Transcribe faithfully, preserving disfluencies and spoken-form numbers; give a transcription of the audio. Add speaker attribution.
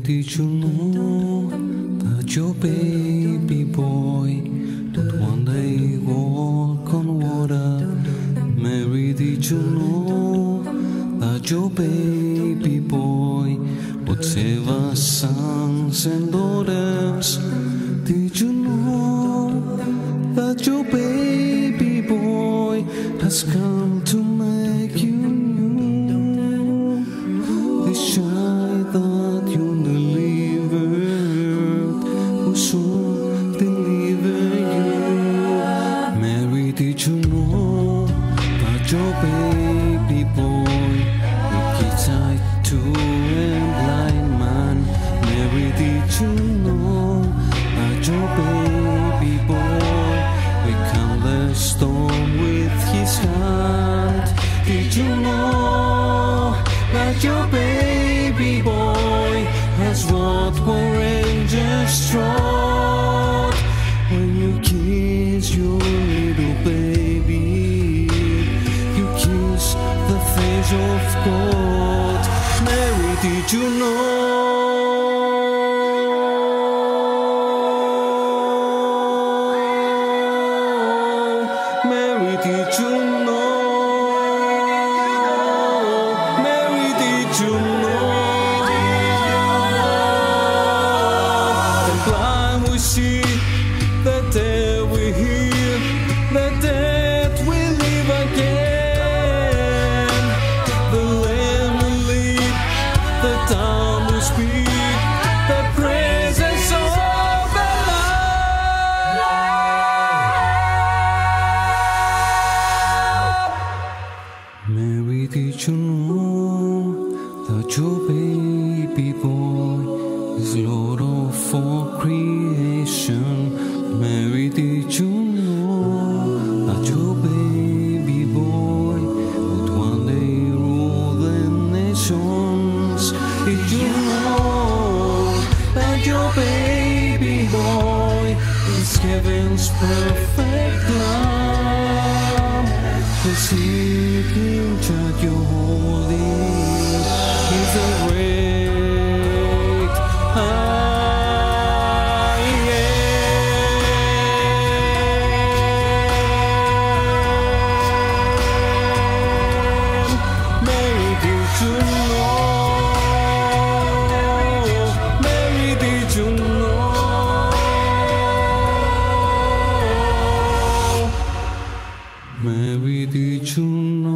Speaker 1: did you know that your baby boy would one day walk on water? Mary, did you know that your baby boy would save our sons and daughters? Did you know that your baby boy has come to make you new? This child that you delivered will soon deliver you. Mary, did you know that your baby boy will get tied to a blind man? Mary, did you know that your baby boy will calm the storm with his hand? Did you know that your baby boy has what poor angels trod? When you kiss your little baby, you kiss the face of God. Mary, did you know? Mary, did you know? Mary, did you know? The blind will see, the dead will hear, the dead will live again. The lame will leap, the dumb will speak, the presence of the Lord. Mary, did you know that your baby boy is Lord of all creation? Mary, did you know that your baby boy would one day rule the nations? Did you know that your baby boy is heaven's perfect lamb? The seeking judge your holy is the great I am. Mary, did you know? Mary, did you know? Mary, did you know?